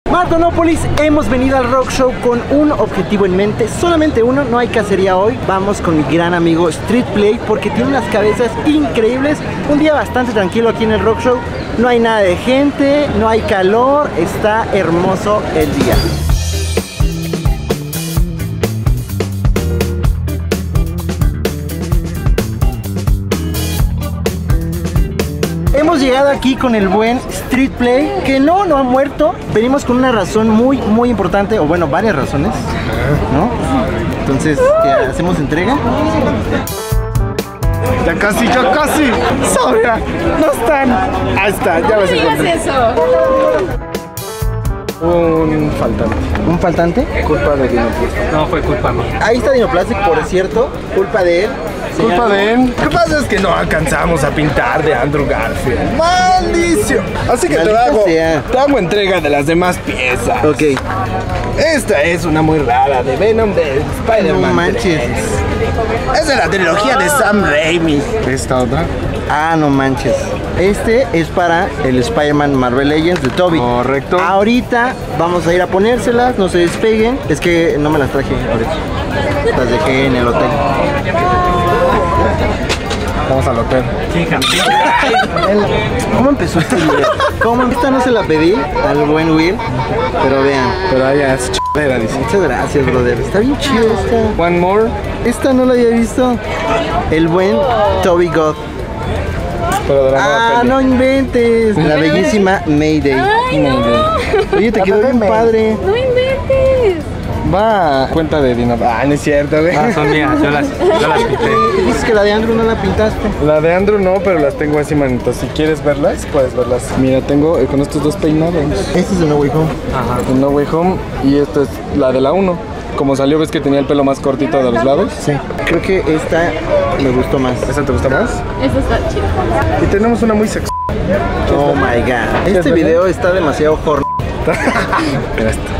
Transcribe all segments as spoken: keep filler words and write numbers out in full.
Martonópolis, hemos venido al Rock Show con un objetivo en mente, solamente uno, no hay cacería hoy. Vamos con mi gran amigo Street Play porque tiene unas cabezas increíbles. Un día bastante tranquilo aquí en el Rock Show, no hay nada de gente, no hay calor, está hermoso el día. Hemos llegado aquí con el buen Street Play, que no, no ha muerto. Venimos con una razón muy, muy importante, o bueno, varias razones, ¿no? Entonces, ¿qué, hacemos entrega? Ya casi, ya casi. Sobra, no están. Ahí está, ya ves. No digas eso. Un faltante. ¿Un faltante? Culpa de Dinoplastic. No, fue culpa mía. Ahí está Dinoplastic, por cierto, culpa de él. Culpa de él. Lo que pasa es que no alcanzamos a pintar de Andrew Garfield. ¡Maldición! Así que te Maldita hago, sea. te hago entrega de las demás piezas. Ok. Esta es una muy rara de Venom de Spider-Man. No manches. tres. Es de la trilogía de Sam Raimi. ¿Esta otra? Ah, no manches. Este es para el Spider-Man Marvel Legends de Tobey. Correcto. Ahorita vamos a ir a ponérselas, no se despeguen. Es que no me las traje ahorita. Las dejé en el hotel. Vamos al hotel. ¿Cómo empezó este video? ¿Cómo? Esta no se la pedí al buen Will, pero vean. Pero allá es ch***era, dice. Muchas gracias, brother. Está bien chido esta. One more. Esta no la había visto. El buen Tobey God. Pero de la nueva Ah, peli. no inventes. La bellísima Mayday. Ay, no. Oye, te quedó bien padre. No inventes. Va. Cuenta de Dino. Ah, no es cierto, güey. Ah, son mías, yo las, yo las pinté. Y dices que la de Andrew no la pintaste. La de Andrew no, pero las tengo así, manito. Si quieres verlas, puedes verlas. Mira, tengo eh, con estos dos peinados. Este es de No Way Home. Ajá. De No Way Home. Y esta es la de la uno. Como salió, ves que tenía el pelo más cortito de los lados. Sí. Creo que esta me gustó más. ¿Esa te gusta más? Eso está chido. Y tenemos una muy sexy. Oh my god. Este video está demasiado horny. Mira esta.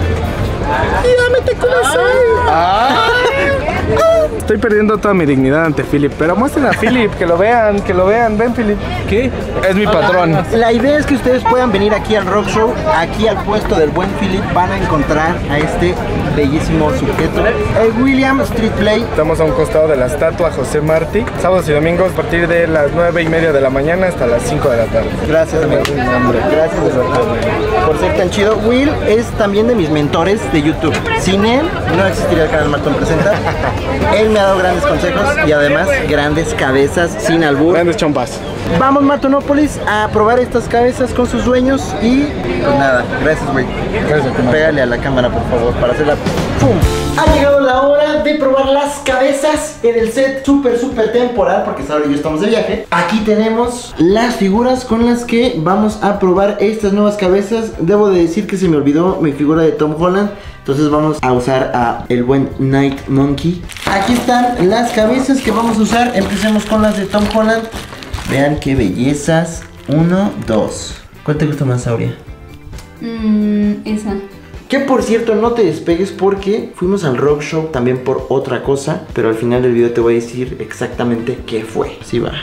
Ah. Estoy perdiendo toda mi dignidad ante Philip, pero muestren a Philip, que lo vean, que lo vean. Ven, Philip. ¿Qué? Es mi patrón. La idea es que ustedes puedan venir aquí al Rock Show, aquí al puesto del buen Philip, van a encontrar a este bellísimo sujeto, el William Street Play. Estamos a un costado de la estatua José Martí. Sábados y domingos a partir de las nueve y media de la mañana hasta las cinco de la tarde. Gracias, güey. Gracias de verdad por ser tan chido. Will es también de mis mentores de YouTube. Sin él no existiría el canal Martón Presenta. Él me ha dado grandes consejos y además grandes cabezas sin albur. Grandes chompas. Vamos, Martonópolis, a probar estas cabezas con sus dueños y pues nada, gracias, güey. Gracias, Tomás. Pégale a la cámara, por favor, para hacerla ¡pum! Ha llegado la hora de probar las cabezas en el set súper, súper temporal, porque Saúl y yo estamos de viaje. Aquí tenemos las figuras con las que vamos a probar estas nuevas cabezas. Debo de decir que se me olvidó mi figura de Tom Holland, entonces vamos a usar a el buen Night Monkey. Aquí están las cabezas que vamos a usar. Empecemos con las de Tom Holland. Vean qué bellezas. Uno, dos. ¿Cuál te gusta más, Aurea? Mmm, esa. Que por cierto, no te despegues porque fuimos al Rock Show también por otra cosa, pero al final del video te voy a decir exactamente qué fue. Así va.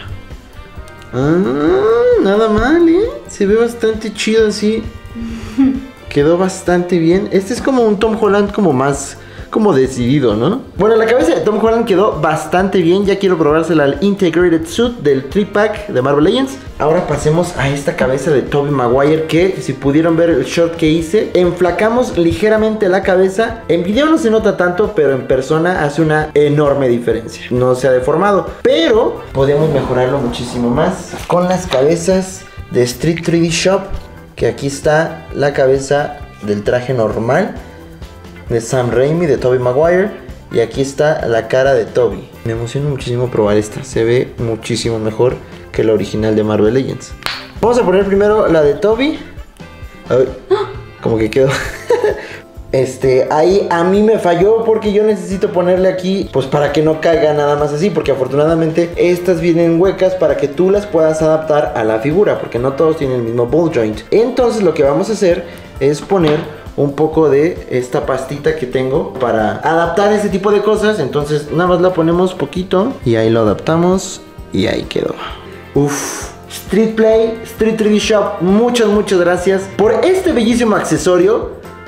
Ah, nada mal, ¿eh? Se ve bastante chido así. Quedó bastante bien. Este es como un Tom Holland como más... como decidido, ¿no? Bueno, la cabeza de Tom Holland quedó bastante bien. Ya quiero probársela al Integrated Suit del tres pack de Marvel Legends. Ahora pasemos a esta cabeza de Tobey Maguire, que si pudieron ver el shot que hice, enflacamos ligeramente la cabeza. En video no se nota tanto, pero en persona hace una enorme diferencia. No se ha deformado, pero podemos mejorarlo muchísimo más con las cabezas de Street tres D Shop, que aquí está la cabeza del traje normal de Sam Raimi, de Tobey Maguire. Y aquí está la cara de Tobey. Me emociona muchísimo probar esta. Se ve muchísimo mejor que la original de Marvel Legends. Vamos a poner primero la de Tobey. Ay, como que quedó. Este, ahí a mí me falló porque yo necesito ponerle aquí, pues para que no caiga nada más así, porque afortunadamente estas vienen huecas para que tú las puedas adaptar a la figura, porque no todos tienen el mismo ball joint. Entonces lo que vamos a hacer es poner un poco de esta pastita que tengo para adaptar ese tipo de cosas. Entonces nada más la ponemos poquito y ahí lo adaptamos y ahí quedó. Uff. Street Play, Street tres D Shop, muchas muchas gracias por este bellísimo accesorio.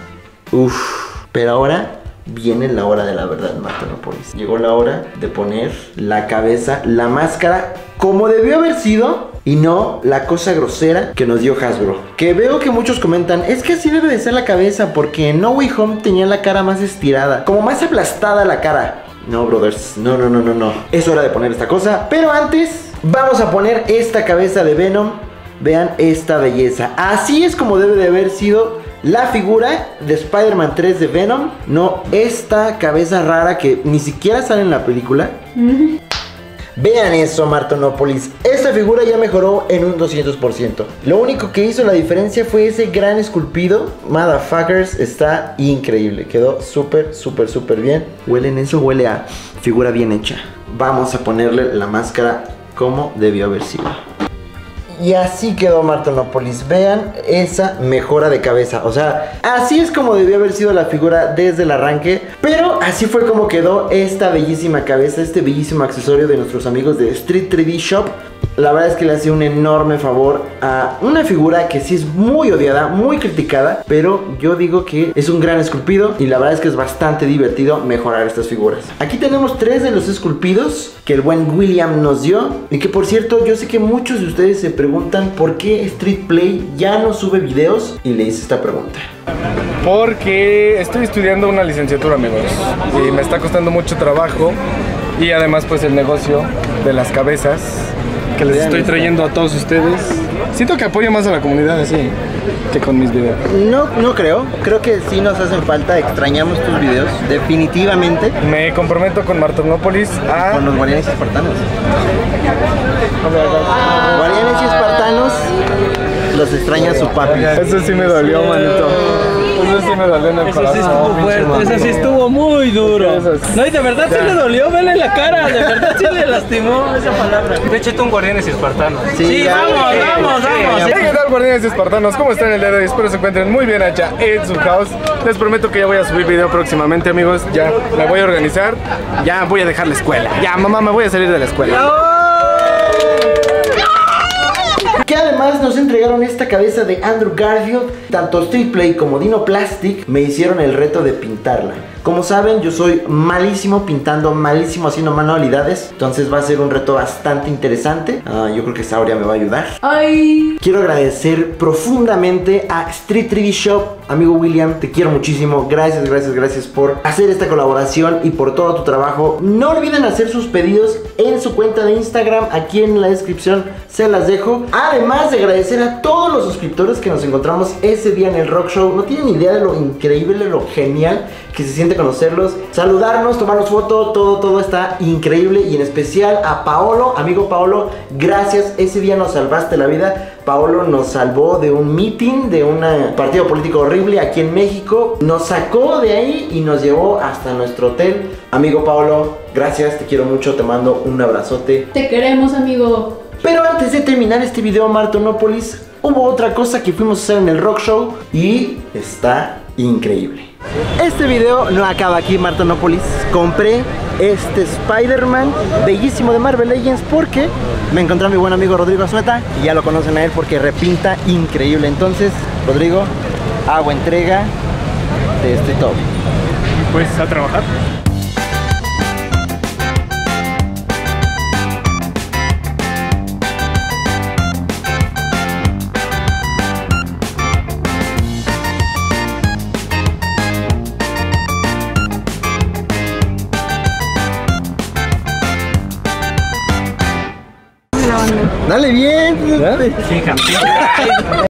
Uf, pero ahora viene la hora de la verdad, Martonopolis. Llegó la hora de poner la cabeza, la máscara, como debió haber sido, y no la cosa grosera que nos dio Hasbro. Que veo que muchos comentan, es que así debe de ser la cabeza, porque en No Way Home tenía la cara más estirada, como más aplastada la cara. No, brothers, no, no, no, no, no. Es hora de poner esta cosa, pero antes vamos a poner esta cabeza de Venom. Vean esta belleza. Así es como debe de haber sido la figura de Spider-Man tres de Venom. No esta cabeza rara que ni siquiera sale en la película. Vean eso, Martonopolis. Esta figura ya mejoró en un doscientos por ciento. Lo único que hizo la diferencia fue ese gran esculpido. Motherfuckers, está increíble. Quedó súper, súper, súper bien. ¿Huelen eso? Huele a figura bien hecha. Vamos a ponerle la máscara como debió haber sido. Y así quedó Martonopolis. Vean esa mejora de cabeza. O sea, así es como debió haber sido la figura desde el arranque. Pero así fue como quedó esta bellísima cabeza, este bellísimo accesorio de nuestros amigos de Street tres D Shop. La verdad es que le hace un enorme favor a una figura que sí es muy odiada, muy criticada, pero yo digo que es un gran esculpido y la verdad es que es bastante divertido mejorar estas figuras. Aquí tenemos tres de los esculpidos que el buen William nos dio. Y que por cierto, yo sé que muchos de ustedes se preguntan por qué Street Play ya no sube videos, y le hice esta pregunta. Porque estoy estudiando una licenciatura, amigos, y me está costando mucho trabajo. Y además pues el negocio de las cabezas que les estoy trayendo a todos ustedes. Siento que apoyo más a la comunidad así que con mis videos. No, no creo. Creo que sí nos hacen falta. Extrañamos tus videos, definitivamente. Me comprometo con Martonopolis a... Con los guardianes y espartanos. Guardianes y espartanos los extraña su papi. Eso sí me dolió, manito. Eso sí me dolió en el Eso corazón. sí estuvo fuerte, eso sí estuvo muy duro. No, y de verdad sí le dolió, vele la cara, de verdad sí le lastimó esa palabra. De hecho, tú un guardianes y espartanos. Sí, ya, vamos, eh, vamos, vamos. Hey, ¿qué tal, guardianes y espartanos? ¿Cómo están el día de hoy? Espero se encuentren muy bien allá en su house. Les prometo que ya voy a subir video próximamente, amigos. Ya me voy a organizar. Ya voy a dejar la escuela. Ya, mamá, me voy a salir de la escuela. Que además nos entregaron esta cabeza de Andrew Garfield. Tanto Street Play como Dino Plastic me hicieron el reto de pintarla. Como saben, yo soy malísimo pintando, malísimo haciendo manualidades. Entonces va a ser un reto bastante interesante. uh, Yo creo que Sauria me va a ayudar. Ay. Quiero agradecer profundamente a Street tres D Shop. Amigo William, te quiero muchísimo. Gracias, gracias, gracias por hacer esta colaboración y por todo tu trabajo. No olviden hacer sus pedidos en su cuenta de Instagram. Aquí en la descripción se las dejo. Además de agradecer a todos los suscriptores que nos encontramos ese día en el Rock Show. No tienen idea de lo increíble, de lo genial que se siente conocerlos, saludarnos, tomarnos foto, todo, todo está increíble. Y en especial a Paolo, amigo Paolo, gracias, ese día nos salvaste la vida. Paolo nos salvó de un meeting, de un partido político horrible aquí en México. Nos sacó de ahí y nos llevó hasta nuestro hotel. Amigo Paolo, gracias, te quiero mucho, te mando un abrazote. Te queremos, amigo. Pero antes de terminar este video, Martonopolis, hubo otra cosa que fuimos a hacer en el Rock Show y está increíble. Este video no acaba aquí, Martonopolis. Compré este Spider-Man bellísimo de Marvel Legends porque me encontré a mi buen amigo Rodrigo Azueta y ya lo conocen a él porque repinta increíble. Entonces, Rodrigo, hago entrega de este top. Pues a trabajar. Dale bien. ¿Ya? Sí, campeón.